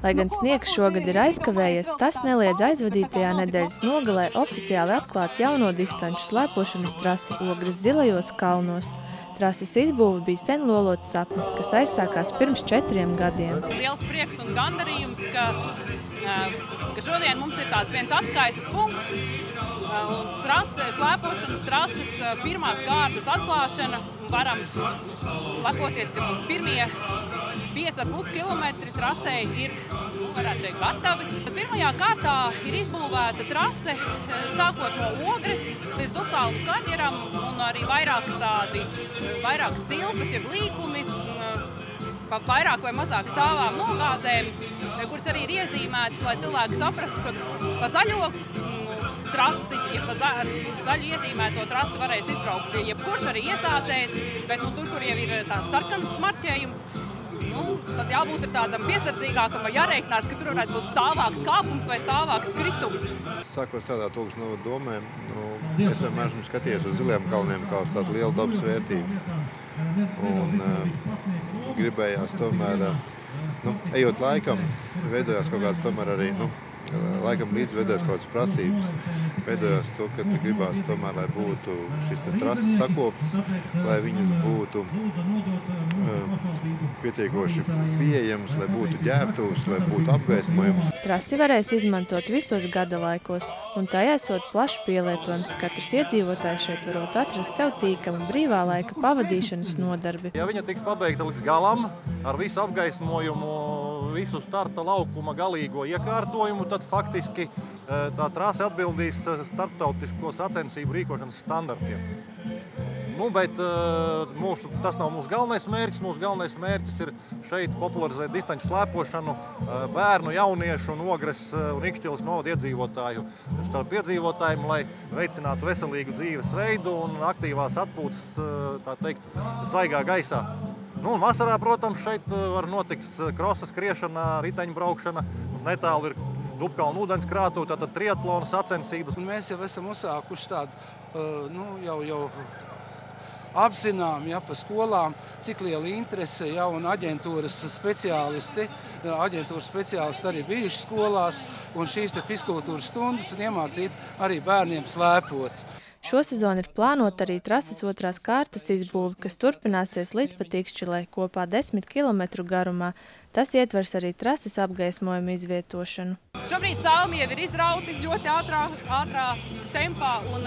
Lai gan sniegs šogad ir aizkavējies, tas neliedz aizvadītajā nedēļas nogalē oficiāli atklāt jauno distanču slēpošanas trasi Ogres zilajos kalnos. Trases izbūve bija sen lolots sapnis, kas aizsākās pirms 4 gadiem. Liels prieks un gandarījums, ka šodien mums ir tāds viens atskaites punkts. Un slēpošanas trases pirmās kārtas atklāšana. Varam lepoties, ka pirmie 5,5 kilometri trasē ir, varētu teikt, gatavi. Pirmajā kārtā ir izbūvēta trase, sākot no Ogres līdz Dubkalnu karjeram, un arī vairākas cilpas, jeb līkumi, pa vairāk vai mazāk stāvām nogāzēm, kuras arī ir iezīmētas, lai cilvēki saprastu, ka pa zaļo trasi, ja pa zaļu iezīmēto trasi varēs izbraukt jebkurš arī iesācējs, bet tur, kur jau ir tāds sarkans marķējums, tad jābūt tādam piesardzīgākam vai jārēķinās, ka tur varētu būt stāvāks kāpums vai stāvāks kritums. Sākot strādāt Ogres novada domē, es vienmēr esmu skatījies uz ziliem kalniem kā uz tādu lielu dabas vērtību. Un gribējās tomēr, ejot laikam, veidojās kaut kāds tomēr arī, laikam līdz veidojās kaut kādas prasības. Veidojās to, ka gribās tomēr, lai būtu šīs trases sakoptas, lai viņas būtu pietiekoši pieejamas, lai būtu ģērbtuves, lai būtu apgaismojums. Trasi varēs izmantot visos gada laikos, un tai esot plaši pielietojums. Katrs iedzīvotājs šeit varot atrast sev tīkamu brīvā laika pavadīšanas nodarbi. Ja viņa tiks pabeigta līdz galam ar visu apgaismojumu, visu starta laukuma galīgo iekārtojumu, tad faktiski tā trase atbildīs starptautisko sacensību rīkošanas standartiem. Bet tas nav mūsu galvenais mērķis. Mūsu galvenais mērķis ir šeit popularizēt distanču slēpošanu bērnu, jauniešu un Ogres un Ikšķiles novada iedzīvotāju starp iedzīvotājiem, lai veicinātu veselīgu dzīvesveidu un aktīvās atpūtas, tā teikt, svaigā gaisā. Un vasarā, protams, šeit var notikt krosa skriešana, riteņbraukšana, mums netālu ir Dubkalnu ūdenskrātuve, tātad triatlona sacensības. Mēs jau esam uzsākuši tādu, jau apzinām, pa skolām, cik liela interese un aģentūras speciālisti arī bijuši skolās, un šīs fiskultūras stundas un iemācīt arī bērniem slēpot. Šo sezonu ir plānota arī trases otrās kārtas izbūve, kas turpināsies līdz pat Ikšķilei kopā 10 kilometru garumā. Tas ietvers arī trases apgaismojuma izvietošanu. Šobrīd caumi jau ir izrauti ļoti ātrā tempā, un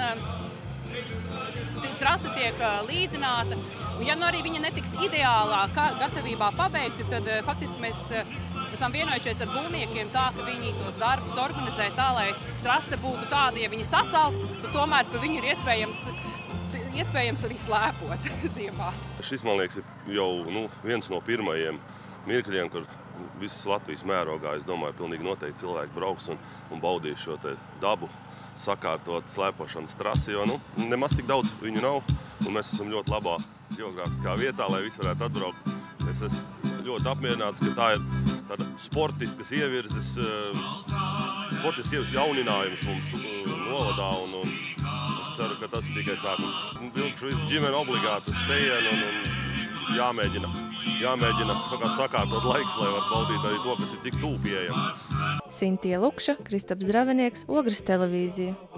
trase tiek līdzināta. Ja arī viņa netiks ideālā gatavībā pabeigta, tad faktiski mēs esam vienojušies ar būvniekiem tā, ka viņi tos darbus organizē tā, lai trase būtu tāda, ja viņi sasalst, tad tomēr pa viņu ir iespējams arī slēpot ziemā. Šis, man liekas, ir jau viens no pirmajiem mirkļiem, kur visas Latvijas mērogā, es domāju, pilnīgi noteikti cilvēki brauks un baudīs šo te dabu, sakārtot slēpošanas trasi, jo nemaz tik daudz viņu nav, un mēs esam ļoti labā ģeogrāfiskā vietā, lai visi varētu atbraukt. Es esmu ļoti apmierināts, ka tā ir tāda sportiskas ievirzes jauninājums mums novadā, un es ceru, ka tas ir tikai sākums. Vilkšu visu ģimeni obligāti uz šejienu un jāmēģina sakārtot laiks, lai var baudīt arī to, kas ir tik tuvu pieejams. Sintija Lukša, Kristaps Dravenieks, Ogres televīzija.